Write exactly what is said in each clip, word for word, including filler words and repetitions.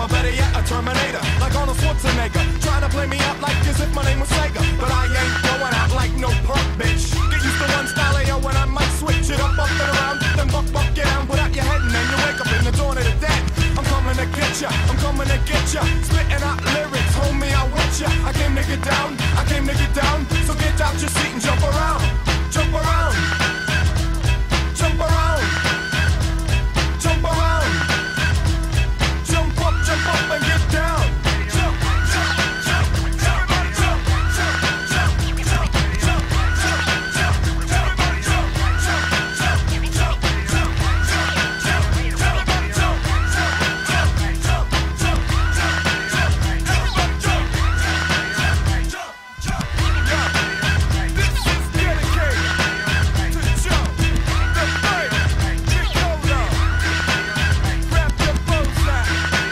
or better yet, a Terminator, like Arnold Schwarzenegger, trying to play me out like as if my name was Sega. But I ain't going out like no punk bitch. Get used to one style, yo, when I might switch it up, up and around, then buck, buck, get down, put out your head, and then you wake up in the dawn of the dead. I'm coming to get ya, I'm coming to get ya, spitting out lyrics, homie, I want ya. I came to get down, I came to get down, so get out your seat and jump around, jump around, jump around, jump around, jump up, jump up and get down. Jump, jump, jump, jump, jump, jump, jump, jump, jump, jump, jump, jump, everybody jump, jump, jump, jump, jump, jump, jump, everybody jump, jump, jump, jump, jump, everybody jump, jump, jump, yeah. This is dedicated to Joe, the third, Nicola. Grab your phones now.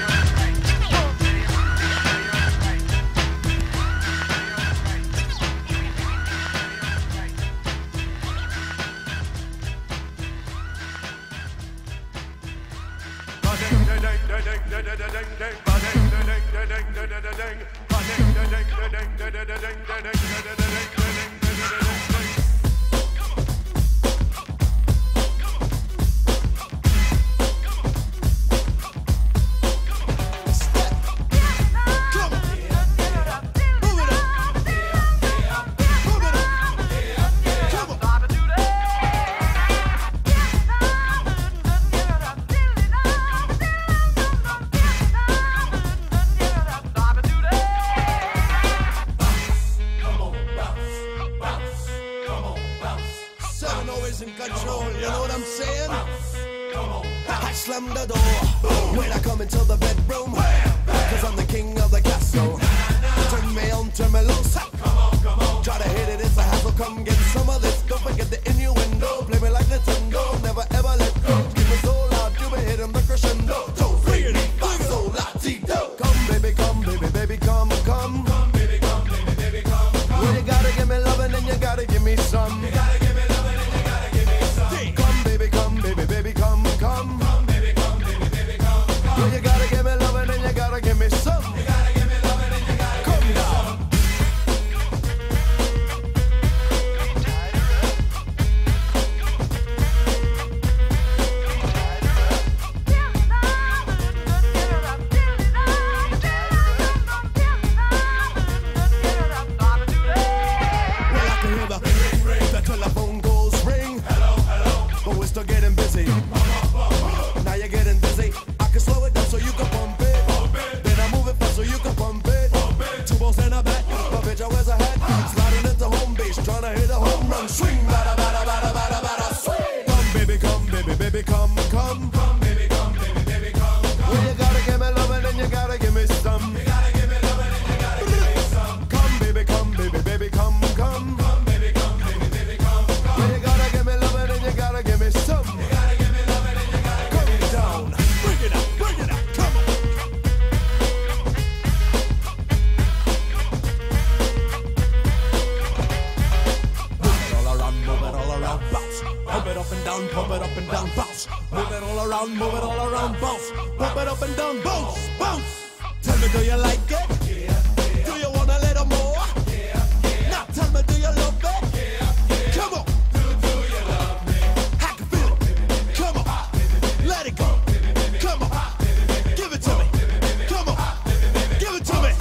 Seven always in control, you know what I'm saying? I slam the door when I come into the bedroom, cause I'm the king of the castle. Turn me on, turn me loose. Try to hit it, it's a hassle, come get some of this. Don't forget the innuendo, play me like Nintendo, never ever let go. Keep it so loud, you be hitting the crescendo. Two, three, five, so la-ti-do. Come baby, come baby, baby, come, come. Come baby, come baby, baby, come, come. Well, you gotta give me loving and you gotta give me some. You gotta give me loving and you gotta give me some. Come baby, come baby, baby, come, come. Come baby, come baby, baby, come, come. Well, you gotta give me loving and you gotta give me some. You gotta give me loving and you gotta give me some. Well, I can hear the ring, ring, the telephone goes ring. Hello, hello. But we're still getting busy. Now you're getting dizzy. I can slow it down so you can pump it. Pump it. Then I move it fast so you can pump it. Pump it. Two balls and a bat. My bitch, I wears a hat. Sliding into home base, trying to hit a home run. Swing, bada, bada, bada, bada, bada, swing. Come, baby, come, baby, baby, come, come. Come, baby, come, baby, baby, come, come. Well, you gotta give me loving and you gotta give me some. You gotta give me loving and you gotta give me some. Come, baby, come, baby, baby, come, come. Come, baby, come, baby, baby, come, come. Well, you gotta give me loving and you gotta give me some. You gotta give me loving and you gotta give me some. Down. Bring it up, bring it up, come on. Move it all around, move it all around, bounce. Pump it up and down, pump it up and down, bounce. Move it all around, move it all around, bounce. Pump it up and down, bounce, bounce. Tell me, do you like it? Yeah. Do you want a little more? Yeah. Now tell me, do you love it? Yeah. Come on. Do, do you love me? I can feel it. Come on. Let it go. Come on. Give it to me. Come on. Give it to me.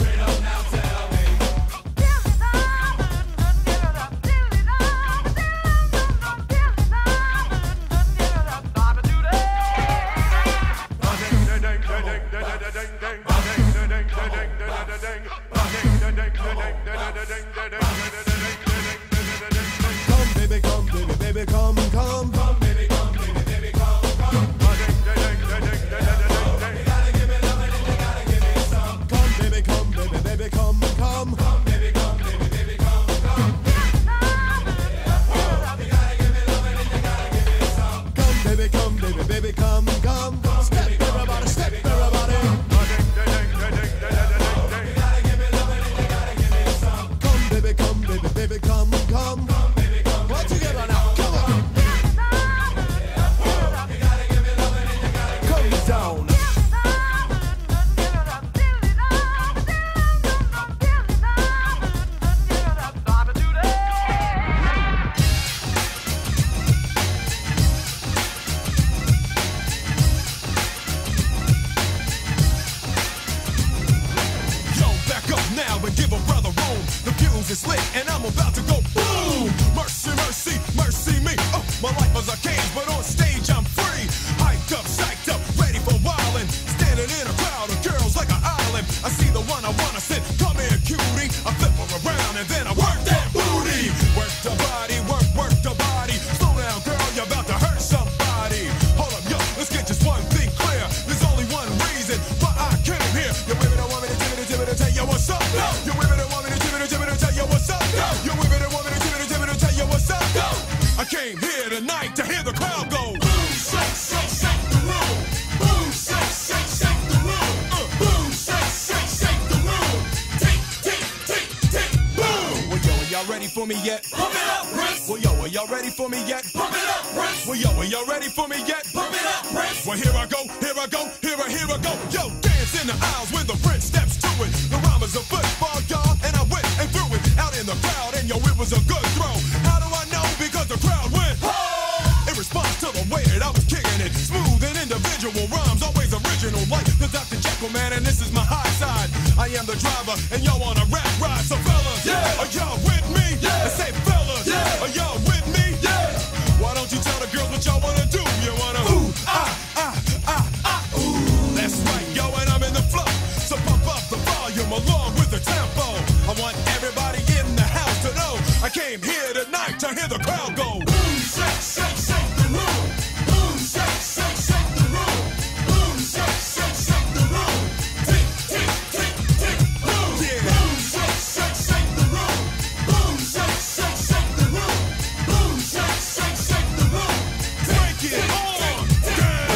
for me yet? Pump it up, Prince. Well, yo, are y'all ready for me yet? Pump it up, Prince. Well, yo, are y'all ready for me yet? Pump it up, Prince. Well, here I go, here I go, here I, here I go. Yo, dance in the aisles when the Prince steps to it. The rhyme is a football, y'all, and I went and threw it out in the crowd, and yo, it was a good throw. How do I know? Because the crowd went, oh! In response to the way that I was kicking it, smooth and individual rhymes, always original, like the Doctor Jekyll man, and this is my high side. I am the driver, and y'all on a rap ride, so fellas, yeah. Are y'all with me? Yeah. And say fellas, yeah. Are y'all with me? Yeah. Why don't you tell the girls what y'all wanna do? You wanna ooh, ah, ah, ah, ah, ooh. That's right, yo, and I'm in the flow. So pump up the volume along with the tempo. I want everybody in the house to know I came here tonight to hear the crowd go. Boom, shake, shake, shake the room. Boom, shake, shake, shake the room. Boom, shake, shake, shake the room. Tick, tick, tick, tick, boom. Yeah. Boom, shake, shake, shake the room. Boom, shake, shake, shake the room. Boom, shake, shake, shake the room. Break it on down.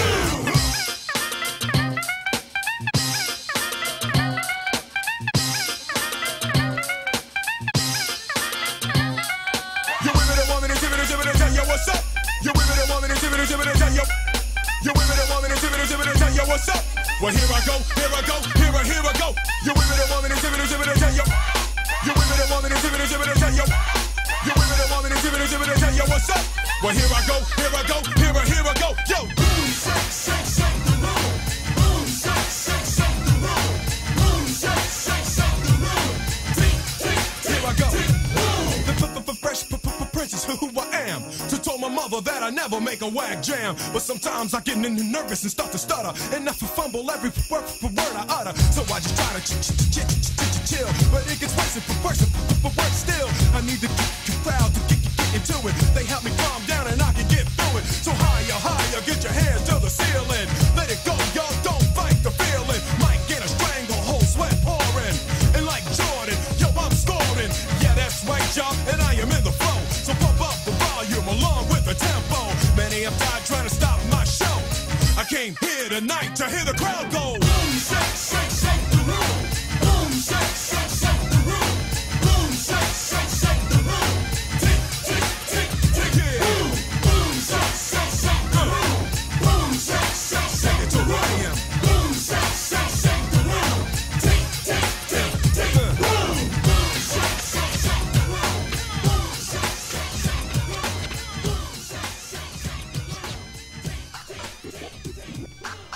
You women that want me to give it a give it a tell you what's up. You women that want me to give it a give it a tell you. You women that want me to give it a give it a tell you what's up. Well, here I go, here I go, here I here I go. You women that want me to give it a give it a tell you. You women that want me to give it a give it a tell you. You women that want me to give it a give it a tell you what's up. Well, here I go, here I go, here I here I go. Yo. Boom, shake, shake, shake the room. Boom, shake, shake, shake the room. Boom, shake, shake, shake the room. Tick, tick, tick, Here I go. tick, boom. The fresh princess who I am. To told my mother that I never make a whack jam. But sometimes I get nervous and start to stutter. And I fumble every word for word I utter. So I just try to chill. But it gets worse and worse and worse still. I need the crowd to get into it. They help me calm down and I can get through it. So higher, higher, get your hands to the ceiling. Let it go, y'all, don't fight the feeling. Might get a stranglehold, sweat pouring. And like Jordan, yo, I'm scoring. Yeah, that's right, y'all, and I am in the flow. So pump up the volume along with the tempo. Many have died trying to stop my show. I came here tonight to hear the crowd go. Boom, shake, shake, shake the room. Boom, shake, shake, shake the room. Boom, shake, shake, shake the room. Tick, tick, tick, tick, Yeah. boom. Boom, shake, shake, shake the room. Boom, shake, shake, shake it the to where I room. am. Boom, shake, shake, shake the room. Tick, tick, tick, tick, boom. Boom, shake, shake, shake the room. Boom, shake, shake, shake the room. Boom, shake, shake, shake the room. Tick, tick, tick, tick.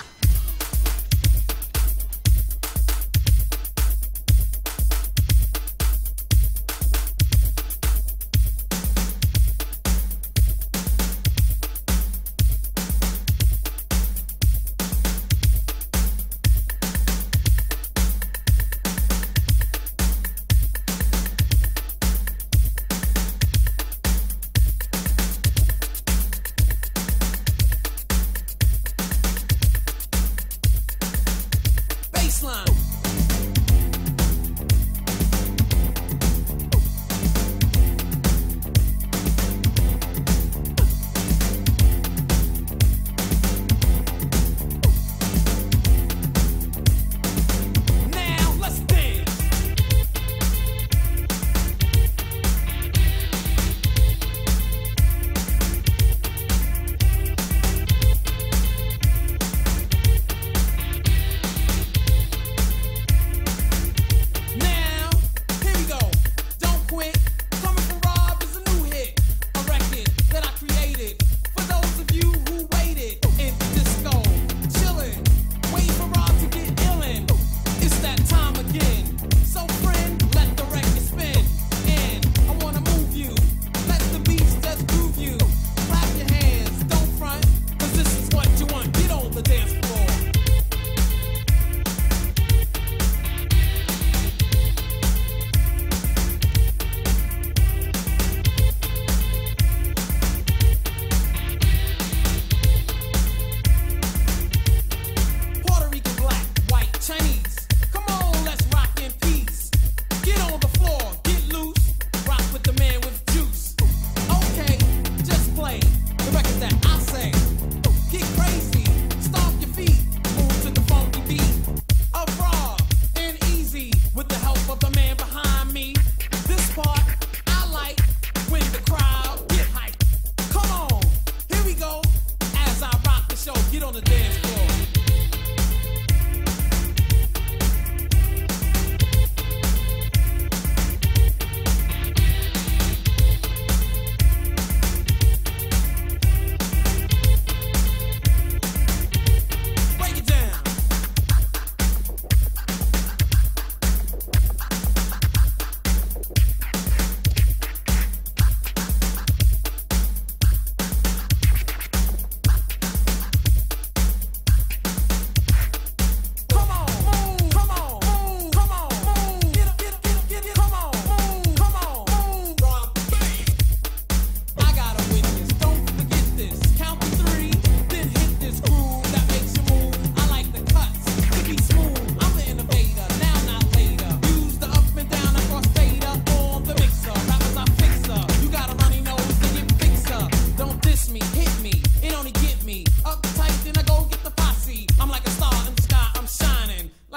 Baseline. Now let's dance.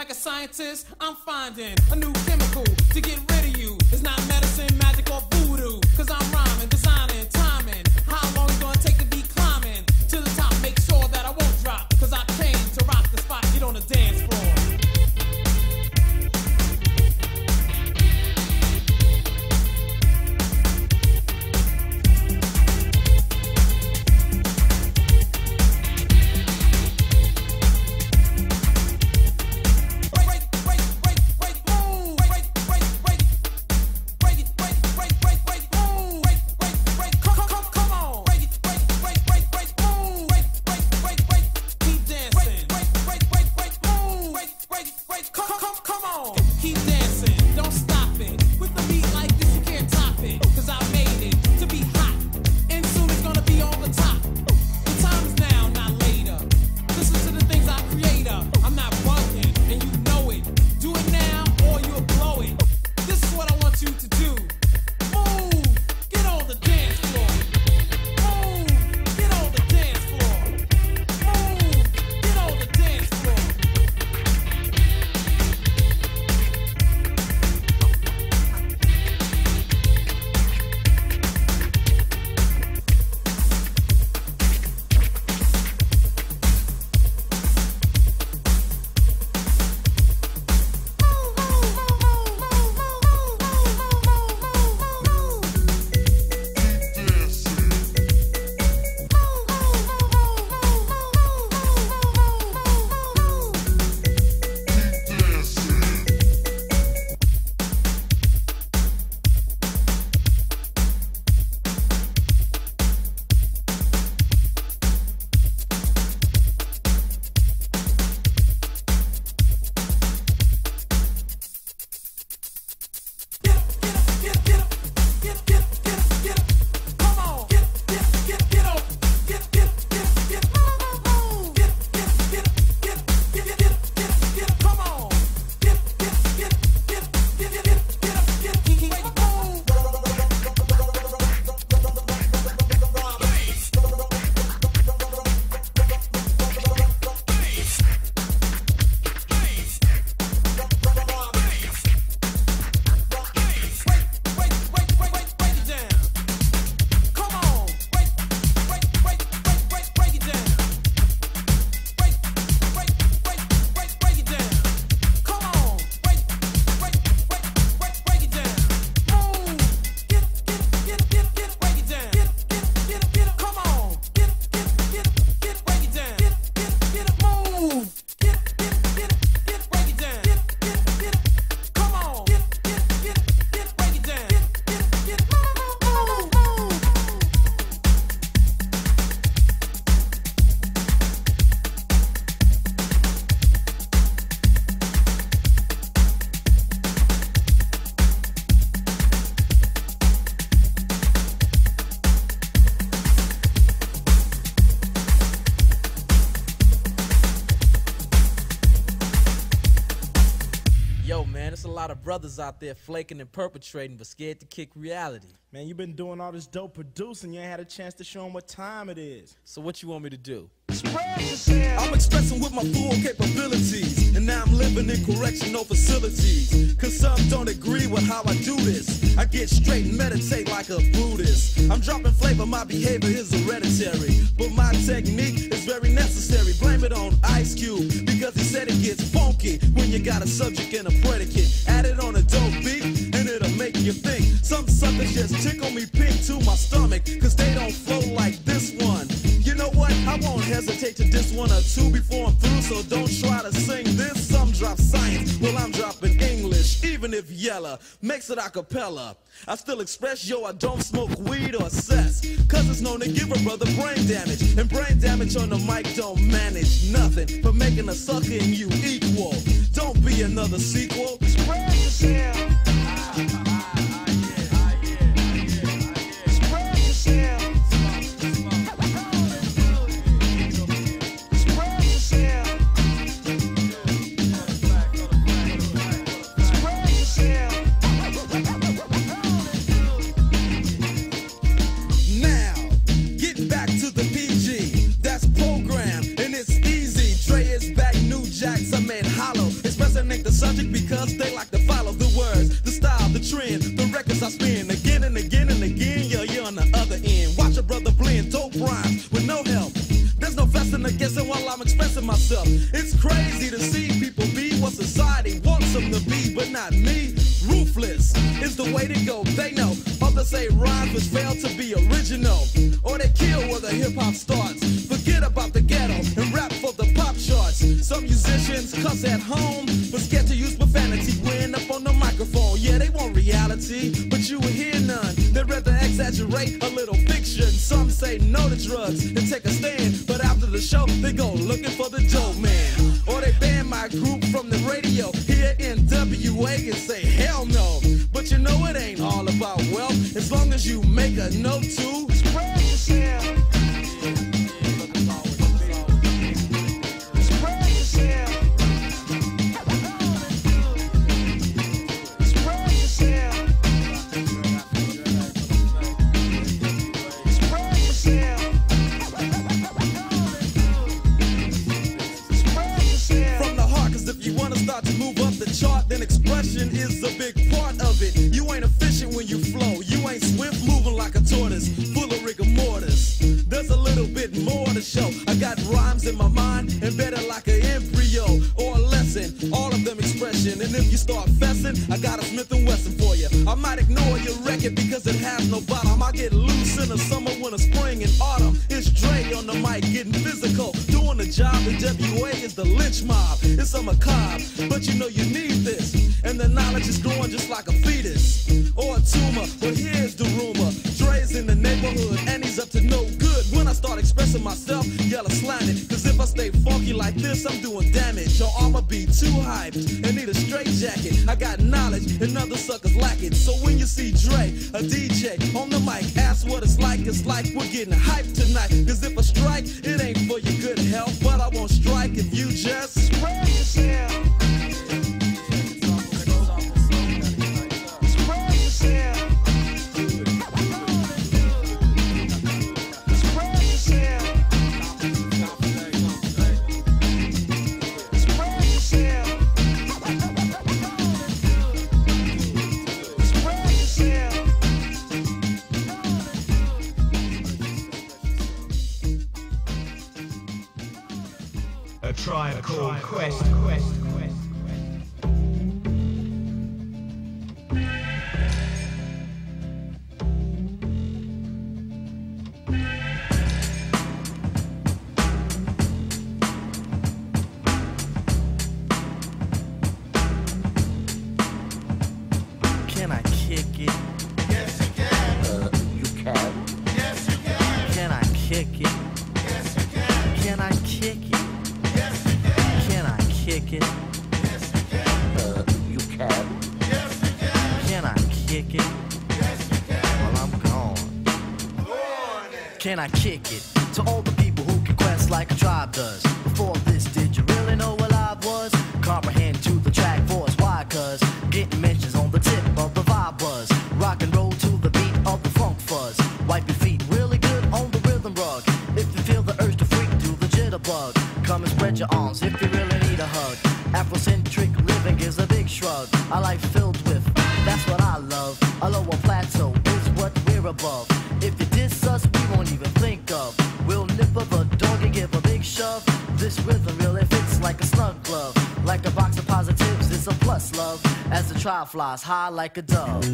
Like a scientist, I'm finding a new chemical to get rid of you. It's not medicine, magic, or voodoo. Cause I'm rhyming, designing, timing. How long it's gonna take to be climbing to the top? Make sure that I won't drop. Cause I came to rock the spot, get on the dance floor. There's a lot of brothers out there flaking and perpetrating, but scared to kick reality. Man, you've been doing all this dope producing. You ain't had a chance to show them what time it is. So what you want me to do? I'm expressing with my full capabilities, and now I'm living in correctional facilities. Cause some don't agree with how I do this. I get straight and meditate like a Buddhist. I'm dropping flavor, my behavior is hereditary, but my technique is very necessary. Blame it on Ice Cube, because he said it gets funky when you got a subject and a predicate. Add it on a dope beat, and it'll make you think. Some suckers just tickle me pink to my stomach, cause they don't flow like this one. You know what? I won't hesitate to diss one or two before I'm through, so don't try to sing this. Some drop science, well I'm dropping English, even if Yella makes it a cappella. I still express, yo, I don't smoke weed or cess, cause it's known to give a brother brain damage, and brain damage on the mic don't manage nothing but making a sucker and you equal. Don't be another sequel. Spread yourself. see people be what society wants them to be, but not me. Ruthless is the way to go. They know others say rhymes which fail to be original, or they kill where the hip hop starts. Forget about the ghetto and rap for the pop charts. Some musicians cuss at home, but scared to use profanity when up on the microphone. Yeah, they want reality, but you will hear none. They'd rather exaggerate a little fiction. Some say no to drugs and take a stand, but after the show they go looking for the dope man, or they ban my group from the radio here in W A and say hell no. But you know it ain't all about wealth, as long as you make a note to spread yourself. Chart, then expression is a big part of it. You ain't efficient when you flow. You ain't swift moving like a tortoise, full of rigor mortis. There's a little bit more to show. I got rhymes in my mind, embedded like an embryo or a lesson. All of them expression. And if you start fessing, I got a Smith and Wesson for you. I might ignore your record because it has no bottom. I get loose in the summer, winter, spring, and autumn. It's Dre on the mic, getting physical, doing the job. The W A is the lynch mob. It's a macabre, but you know you need this, and the knowledge is growing just like a fetus or a tumor. But here's the rumor: Dre's in the neighborhood and he's up to no good. When I start expressing myself, yellow slanted, cause if I stay funky like this, I'm doing damage. Or I'ma be too hyped and need a straight jacket. I got knowledge and other suckers lack it. So when you see Dre, a D J on the mic, ask what it's like. It's like we're getting hyped tonight. Cause if I strike, it ain't for your good health, but I won't strike if you just spread yourself. Tribe called Quest, Quest, Quest, Can I kick it? Yes, you can. Uh, you can. Yes, you can. Can I kick it? Yes, you can. Can I kick it? Yes, you can. Can I kick it? Yes, you can. Uh, you can. Yes, you can. Can I kick it? Yes, you can. Well, I'm gone. Go on then. Can I kick it? To all the people who can quest like a tribe does. Before this, did you really know what I was? Comprehend to the track force. Why? Cause getting mentions on the tip of the vibe was. Rock and roll to the beat of the funk fuzz. Wipe your feet really good on the rhythm rug. If you feel the urge to freak, do the jitterbug. Come and spread your arms if you really need a hug. Afrocentric living is a big shrug. A life filled with, that's what I love. A lower plateau is what we're above. If you diss us, we won't even think of. We'll nip of a dog and give a big shove. This rhythm really fits like a snug glove. Like a box of positives, it's a plus love. As the tribe flies high like a dove.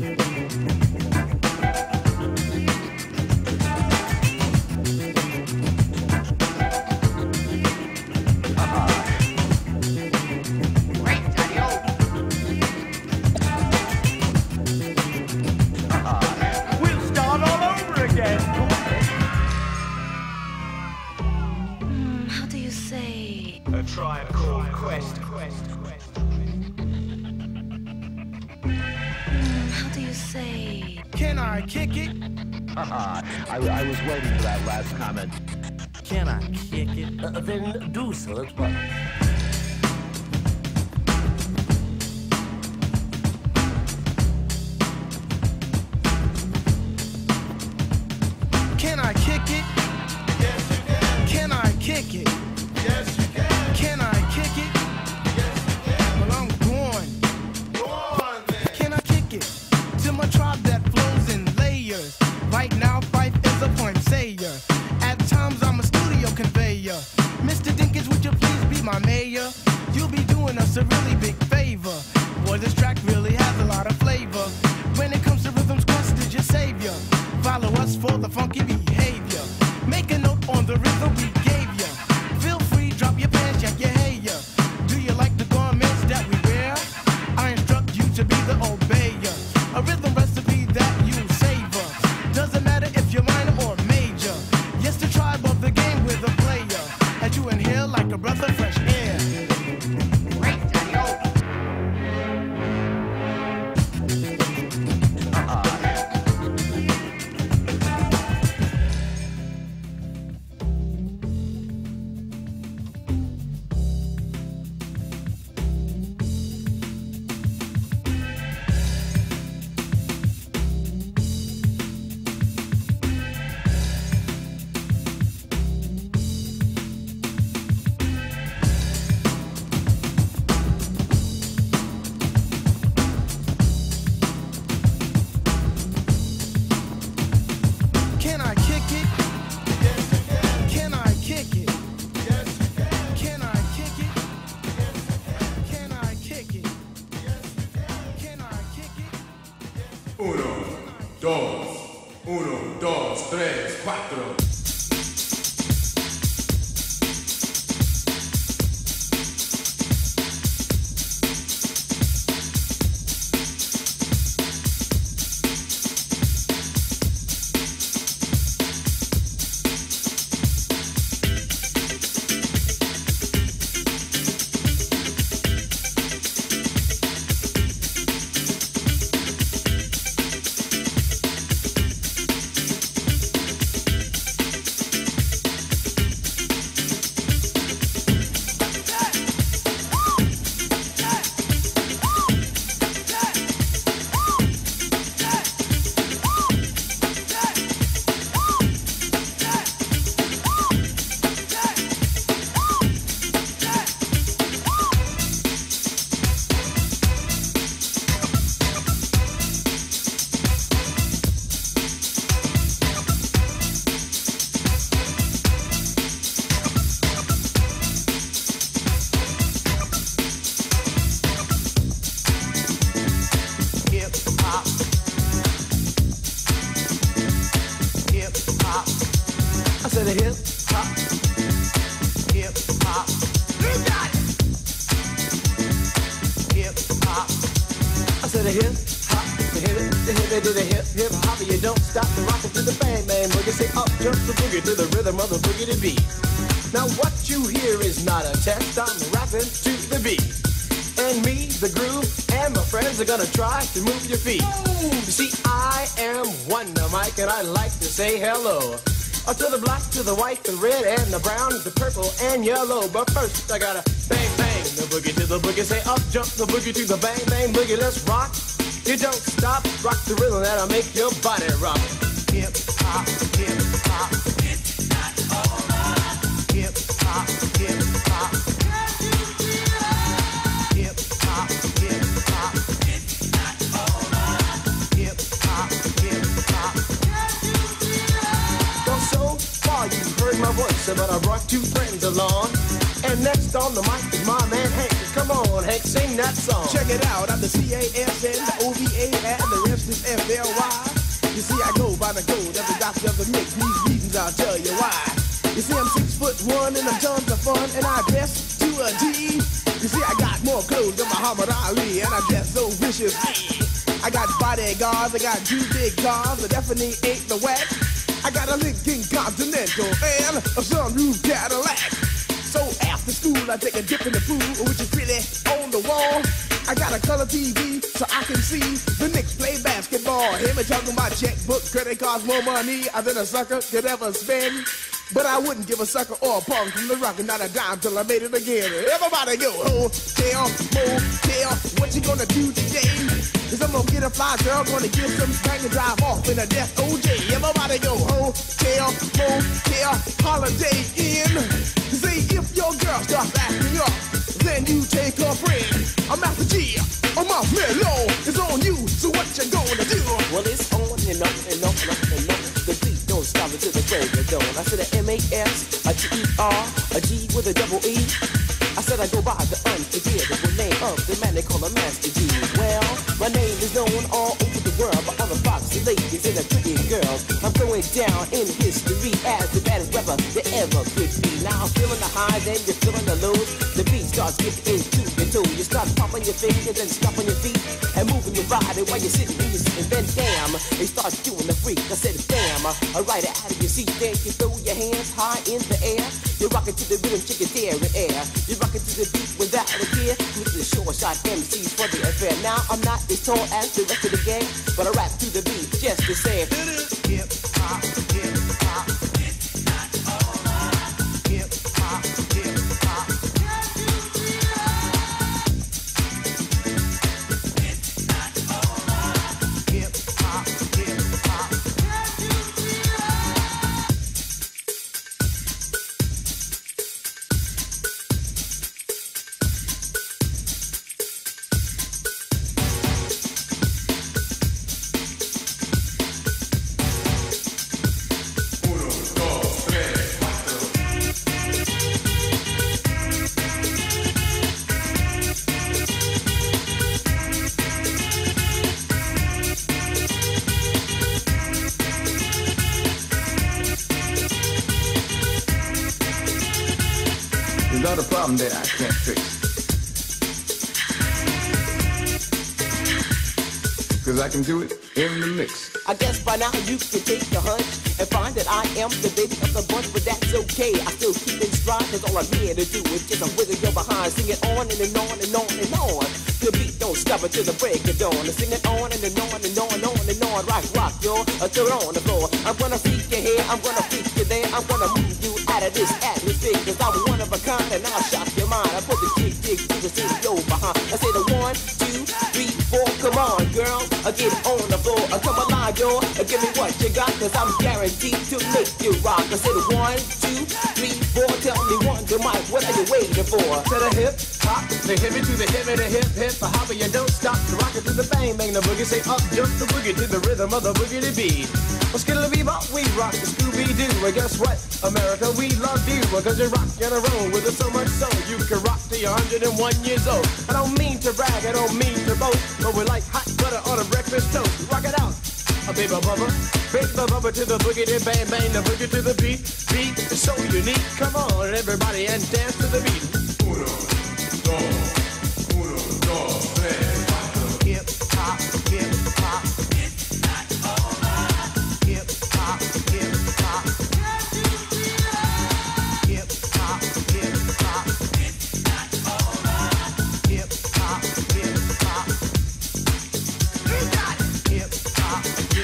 A tribe called Quest, Quest, Quest. Mm, how do you say? Can I kick it? I, I was waiting for that last comment. Can I kick it? Uh, then do so. It's what. Can I kick it? Yes, you can. Can I kick it? Yes, you can. Can I kick it? Yes, you can. Well, I'm going. Go on then. Can I kick it? To my tribe that flows in layers. Right now, Fife is a point sayer. At times, I'm a studio conveyor. Mister Dinkins, would you please be my doing us a really big favor. Boy, this track really has a lot of flavor. When it comes to rhythms, Quest is your savior. Follow us for the funky behavior. Make a note on the rhythm we gave ya. Feel free, drop your pants, jack your hair. Do you like the garments that we wear? I instruct you to be the obeyer. A rhythm recipe that you savor. Doesn't matter if you're minor or major. Yes, the tribe of the game with a player. As you inhale like a breath of fresh air. Now what you hear is not a test, I'm rapping to the beat. And me, the groove, and my friends are gonna try to move your feet. You see, I am Wonder Mike, and I like to say hello. Uh, to the black, to the white, the red, and the brown, the purple, and yellow. But first, I gotta bang, bang, the boogie to the boogie. Say up, jump the boogie to the bang, bang, boogie. Let's rock. You don't stop, rock the rhythm that'll make your body rock. Hip hop, hip hop. It's not over. Hip hop, hip hop. Hip hop, hip hop. It's not over. Hip hop, hip hop. Well, so far you've heard my voice, but I brought two friends along. And next on the mic is my man Hank. Come on, Hank, sing that song. Check it out, I'm the C A S N, the O V A, and the rest is F L Y. You see, I go by the code of the doctor of the mix. These reasons I'll tell you why. You see, I'm six foot one and I'm tons of fun, and I dress to a G. You see, I got more clothes than Muhammad Ali, and I dress so viciously. I got bodyguards, I got two big cars, I definitely ain't the whack. I got a Lincoln Continental and a sunroof Cadillac. So after school, I take a dip in the pool, which is really on the wall. I got a color T V so I can see the Knicks play basketball. Hear me talking about checkbook, credit cards, more money than a sucker could ever spend. But I wouldn't give a sucker or a punk from the rock and not a dime till I made it again. Everybody go, hotel, motel, what you gonna do today? Cause I'm gonna get a fly girl, gonna get some spank and drive off in a death O J. Everybody go, hotel, motel, holiday in. See, if your girl starts acting up, then you take her friend. I'm Master G, I'm off Mellow, it's on you, so what you gonna do? Well, it's on and up and up and up and up. The beat don't stop until the break of dawn. I said a M A S, a T E R, a G with a double E. I said I go by the unforgettable of the man they call a Master G. Well, my name is known all over the world by all the foxy ladies and the pretty girls. I'm going down in history as the baddest rapper that ever could be. Now I'm feeling the highs and you're feeling the lows. The beat starts getting into your toe. You start popping your fingers and stomping your feet and moving your body while you're sitting in your seat. And then damn, they start doing the freak. I said damn, alright, out of your seat. Then you throw your hands high in the air. You're rocking to the rhythm, chicken dare in air. You're rocking to the beat without a care. With the short shot M Cs for the affair. Now I'm not as tall as the rest of the gang, but I rap to the beat just the same. Hip hop, hip hop. It's not over. Hip hop, hip hop. It's not over. Hip hop, hip hop. There's not a problem that I can't fix. Cause I can do it in the mix. I guess by now you can take a hunch and find that I am the baby of the bunch, but that's okay. I still keep in stride, cause all I'm here to do is just a wiggle your behind, sing it on and, and on and on and on. The beat don't stop until the break of dawn. I sing it on and, and on and on and on and on. Rock, rock, yo, until it on the floor. I'm gonna freak you here, I'm gonna freak you there. I'm gonna move you out of this atmosphere, cause I'm one of a kind and I'll shock your mind. I put the jig, jig, jig, the stereo behind. I say the one, two, three, four, come on, girl. I get on the floor, I come alive, yo. Give me what you got, cause I'm guaranteed to make you rock. I said one, two, three, four, tell me one, the mic, what are you waiting for? To the hip hop, the hippie to the hip and the hip hip, the hopper you don't stop, the rocket to the bang bang, the boogie say up jump the boogie to the rhythm of the boogie to beat. Well, skittle bebop, we rock the Scooby Doo. And guess what, America, we love you because you rock and a roll with us so much so you can rock till you're one hundred one years old. I don't mean to brag, I don't mean to boast, but we're like hot butter on a breakfast toast. Rock it out. A baby bubba, baby bubba to the boogie, then bang bang, the boogie to the beat. Beat is so unique. Come on, everybody, and dance to the beat. Uno, dos, uno, dos, tres, cuatro. Hip hop, hip hop. It's not over. Hip hop, hip hop. Hip hop, hip hop. It's not over. Hip hop, hip hop. You got it. Hip hop.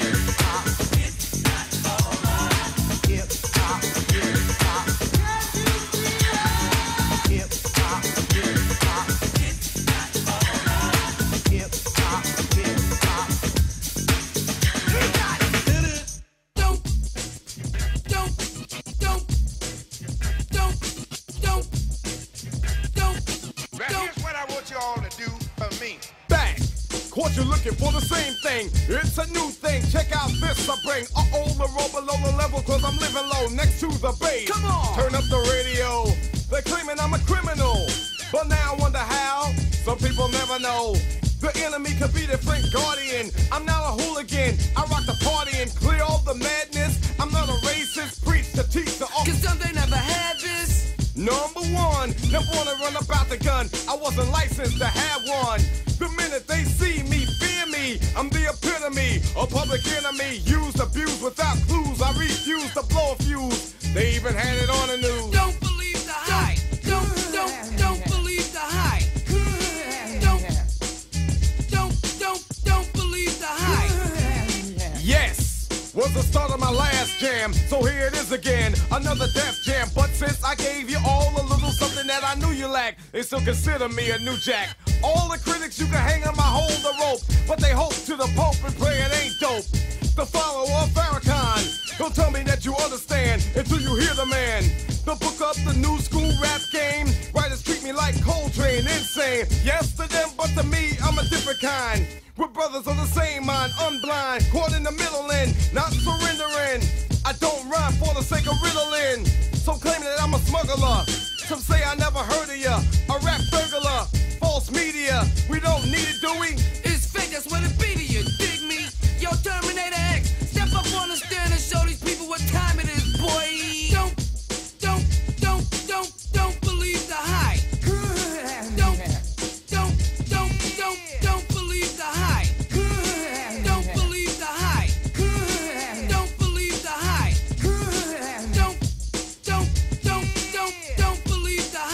Caught you looking for the same thing. It's a new thing. Check out this I bring. Uh-oh, the roll below the level, cause I'm living low next to the bass. Come on! Turn up the radio. They're claiming I'm a criminal. But now I wonder how. Some people never know. The enemy could be the Frank Guardian. I'm not a hooligan. I rock the party and clear all the madness. I'm not a racist. Preach to teach the all. Cause some they never had this. Number one, never wanna run about the gun. I wasn't licensed to have one. The minute they see me, fear me. I'm the epitome, a public enemy. Used, abused without clues. I refuse to blow a fuse. They even had it on the news. Don't believe the hype. Don't, don't, don't believe the hype. Don't, don't, don't, don't believe the hype. Yes, was the start of my last jam. So here it is again, another Def Jam. But since I gave you all a little something that I knew you lacked, they still consider me a new jack. All the critics you can hang on my hold the rope, but they hope to the Pope and pray it ain't dope. The follower of Farrakhan, don't tell me that you understand until you hear the man. The book up the new school rap game. Writers treat me like Coltrane, insane. Yes to them, but to me, I'm a different kind. We're brothers of the same mind, unblind, caught in the middle and not surrendering. I don't rhyme for the sake of riddling. Some claim that I'm a smuggler. Some say I never heard of ya. A rap burglar, false media. We don't need it, do we? It's fake, that's what it be to you, dig me? Yo, Terminator X, step up on the stand and show these people what time it is, boy. Don't, don't, don't, don't, don't believe the hype. Don't, don't, don't, don't, don't believe the hype. Don't believe the hype. Don't believe the hype. Don't, don't, don't, don't, don't believe the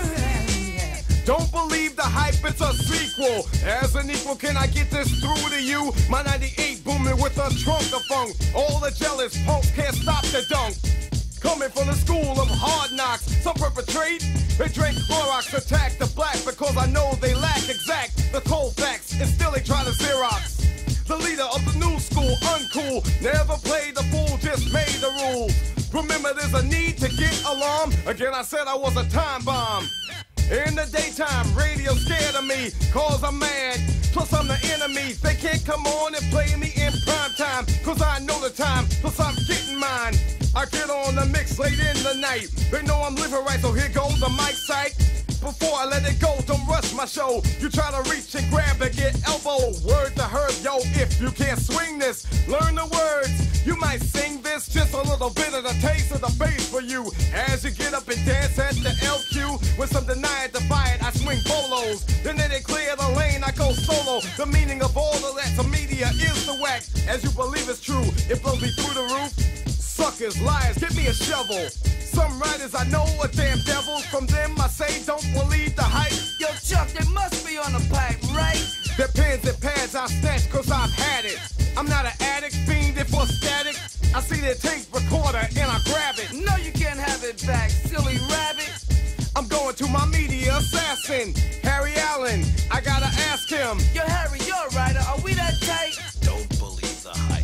hype. Don't believe the hype, it's a sequel. As an equal, can I get this through to you? My ninety-eight booming with a trunk of funk. All the jealous punks can't stop the dunk. Coming from the school of hard knocks, some perpetrate. They drink Clorox, attack the black because I know they lack exact the cold facts, and still they try to Xerox. The leader of the new school, uncool, never played the fool, just made the rules. Remember, there's a need to get alarm. Again, I said I was a time bomb. In the daytime, radio scared of me, cause I'm mad. Plus I'm the enemy, they can't come on and play me in prime time, cause I know the time, plus I'm getting mine. I get on the mix late in the night. They know I'm living right, so here goes the mic sight. Before I let it go, don't rush my show. You try to reach and grab and get elbow. Word to herb, yo, if you can't swing this, learn the words. You might sing this, just a little bit of the taste of the bass for you. As you get up and dance at the L Q, when some deny it, defy it, I swing bolos. Then they clear the lane, I go solo. The meaning of all of that to media is the whack. As you believe it's true, it blows me through the roof. Suckers, liars, give me a shovel. Some writers I know are damn devils. From them I say don't believe the hype. Yo, Chuck, they must be on the pipe, right? Their pens and pads I snatch cause I've had it. I'm not an addict, fiending for static. I see their tape recorder and I grab it. No, you can't have it back, silly rabbit. I'm going to my media assassin, Harry Allen. I gotta ask him. Yo, Harry, you're a writer. Are we that tight? Don't believe the hype.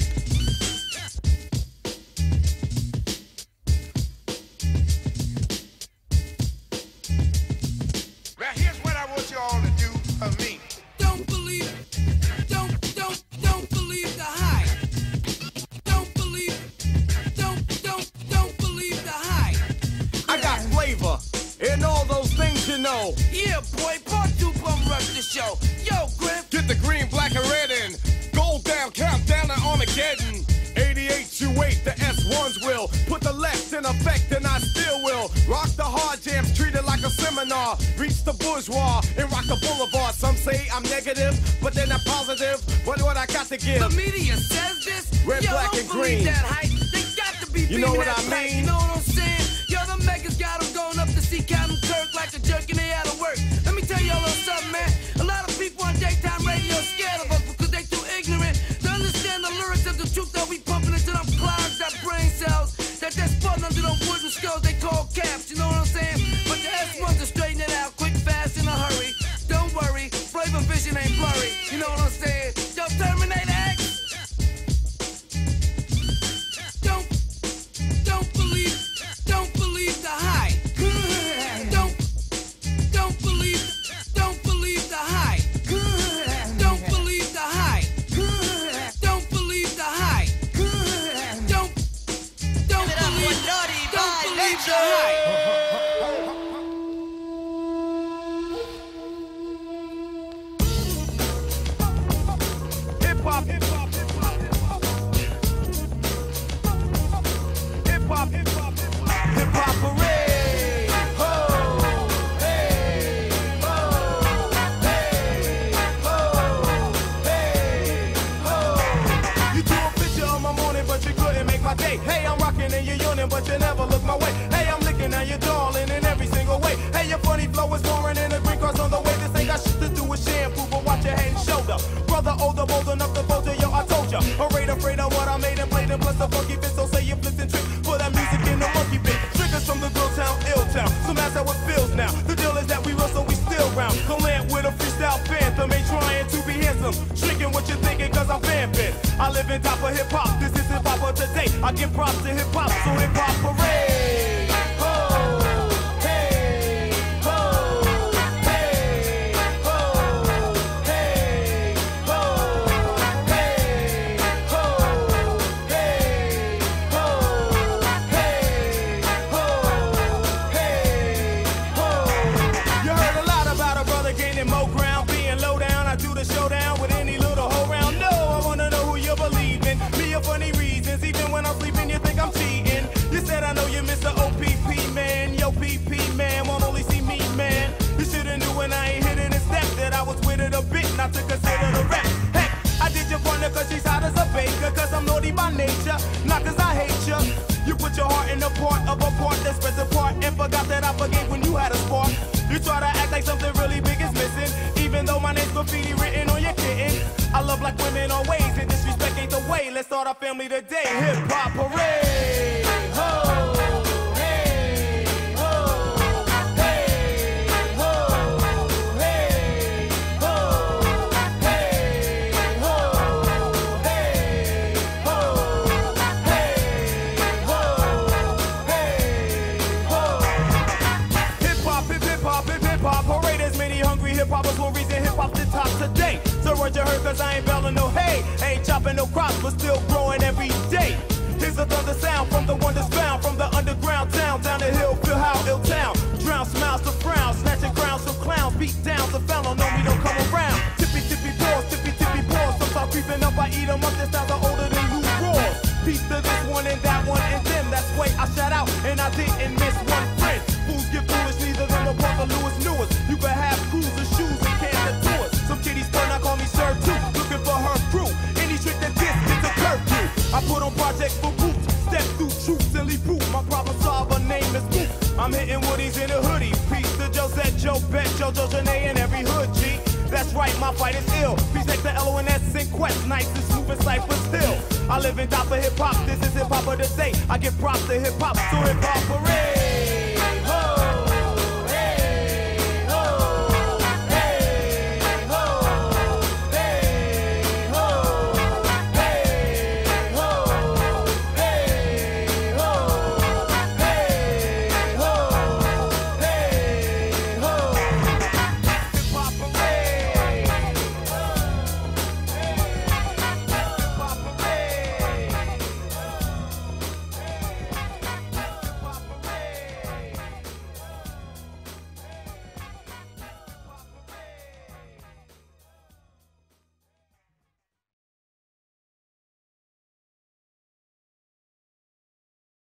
Now here's what I want you all to do for me. Don't believe, don't, don't, don't believe the hype. Don't believe, don't, don't, don't believe the hype. I got flavor and all those things you know. Yeah, boy, part two bum rush the show. Yo, Griff. Get the green, black, and red in. Gold down, count down to Armageddon. eighty-eight, you wait, the S ones will. Put the left in effect and I still will. Rock the hard jams, treat it like a seminar. Reach the bourgeois and rock the boulevard. Some say I'm negative, but they're not positive. What what I got to give? The media says this. Red, Yo, black, don't and believe green. that hype. They got to be You know beaming what that I pipe, mean? You know what I'm saying? Yo, the megas got them going up to see Captain Kirk like a jerk and they out of work. Let me tell you a little something, man. A lot of people on daytime radio are scared of us because they too ignorant to understand the lyrics of the truth that we pumping into them clouds, that brain cells, that they're spun under them wooden skulls they call caps, you know what I'm saying? But the S ones are straighten it out quick, fast, in a hurry. Don't worry, flavor vision ain't blurry, you know what I'm saying? Yo, Terminator X. Don't, don't believe, don't believe the hype. Don't, don't believe, don't believe the hype. Don't believe the hype. Don't believe the hype. Don't, don't believe, don't believe the hype. Hip hop, hip hop, hip hop, hip hop. Hip hop, hip hop, hip hop. Hip hop parade. Ho, hey, ho, hey, ho, hey, ho. You drew a picture of my morning, but you couldn't make my day. Hey, I'm rocking and you're yawning, but you never look my way. Hey, I'm licking and you're darling in every single way. Hey, your funny flow is boring and the green cross on the way. This ain't got shit to do with shampoo, but watch your head and shoulder. Brother, older, bold enough to fold you, yo, I told ya. Afraid, afraid of what I made and played and plus the funky fit. So say you flips and tricks for that music in the monkey bit. Triggers from the girl town, ill town. So that's how it feels now. The deal is that we real, so we still round. Come land with a freestyle phantom, ain't trying to be handsome. Tricking what you're thinking, cause I'm vamping. I live in top of hip hop, this is hip hop of today. I give props to hip hop, so hip hop parade. Ho, hey, ho, hey, ho, hey, ho, hey, ho, hey, ho, hey, ho, hey, ho. You heard a lot about a brother gaining more ground, being low down. let's start our family today. Hip hop parade. Ho, hey, ho, hey, ho, hey, ho, hey, ho, hey, ho, hey, ho, hey, ho. Hip hop, hip hip hop, hip hip hop parade. As many hungry hip hoppers, one reason hip hop the top today. So what you heard, cause I ain't belling no hay, ain't chopping no crops, but still growing every day. Here's a thunder sound from the one that's found from the underground town, down the hill, feel how ill town. Drown smiles to frowns, snatching crowns from clowns, beat down to fellow, know me don't come around. Tippy tippy paws, tippy tippy paws, sometimes creeping up, I eat them up, this styles are older than you roars. Peace to this one and that one and them, that's way I shout out, and I didn't miss one friend. Fools get foolish, neither them or Parker Lewis Lewis. You can have cruiser shoes and can tours. Some kitties turn, I call me Sir too, looking for her crew. Any trick that gets gets a curfew. I put on projects for groups, step through troops and leave proof. My problem solver name is Moot. I'm hitting woodies in a hoodie. Peace to Josette, Joe Bet, Jojo, Janae, and every hood G. That's right, my fight is ill. Peace next to L O N S and Quest, nice and smooth and cypher still. I live and die for hip hop. This is hip hop of the day. I give props to hip hop, so hip hop parade.